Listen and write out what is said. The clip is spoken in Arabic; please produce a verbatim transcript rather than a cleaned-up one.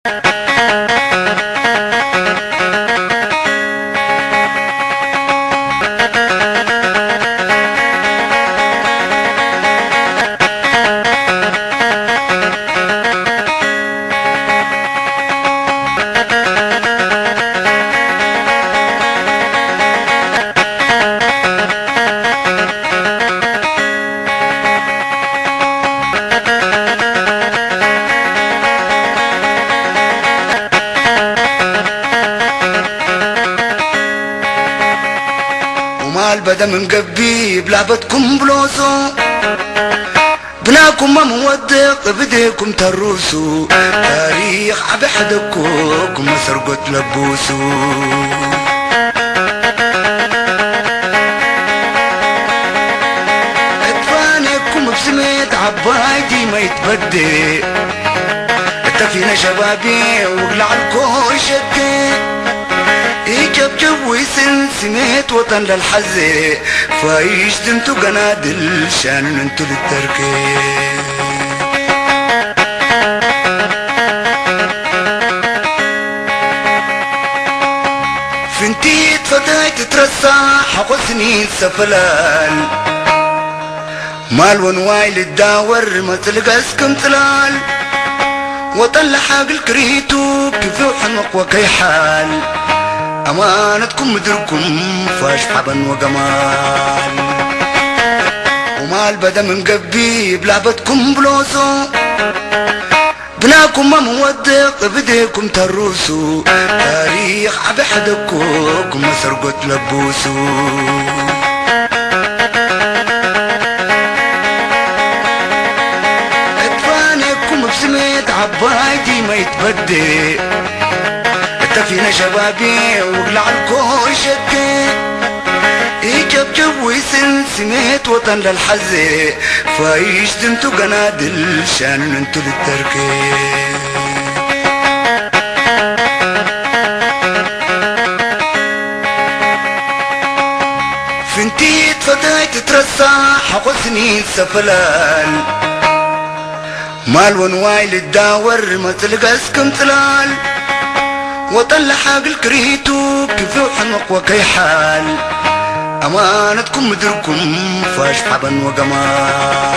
بدا من قبي بلعبتكم بلوسو بناكم ما مودق بديكم تروسو تاريخ عبحدكم ما سرقت لبوسو ادفانكم بسميت عبايدي ما يتبدي اتفينا شبابي وقلع الكل شدي يجبجب ويسن سميت وطن للحزي فايش انتو قنادل شان انتو للتركي فنتي فتاي تترسح حقو سنين سفلال مال ونواي للداور ما تلقاسكم تلال وطن لحاق الكريتو كيف حنق وكي حال أمانتكم مدركم فاش حبا وقمال ومال بدا من قبي بلعبتكم بلوسو بناكم ما مودق بديكم تروسو تاريخ عبحدكم ما سرقت لبوسو ادفانكم بسميت عبايدي ما يتبدي اتفينا شبابي وقلع الكل شدي يجبجب ويسن سميت وطن للحزي فايش انتو قنادل شان انتو للتركي فنتي تفتاي تترسح حقو سنين سفلال مال ونواي للداور ما تلقاسكم تلال وطن لحاق الكريتو كيف حنق وكي حال أمانتكم مدركم فاش حبا وقمال